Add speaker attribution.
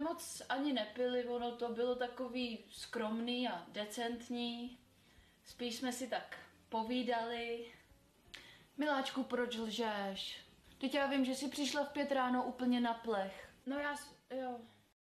Speaker 1: Moc ani nepili, ono to bylo takový skromný a decentní. Spíš jsme si tak povídali. Miláčku, proč lžeš? Teď já vím, že jsi přišla v 5 ráno úplně na plech. No jo.